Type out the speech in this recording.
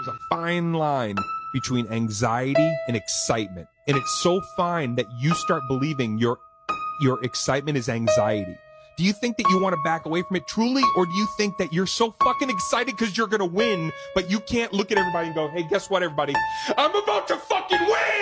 there's a fine line between anxiety and excitement. And it's so fine that you start believing your excitement is anxiety. Do you think that you want to back away from it truly? Or do you think that you're so fucking excited because you're going to win, but you can't look at everybody and go, hey, guess what, everybody? I'm about to fucking win!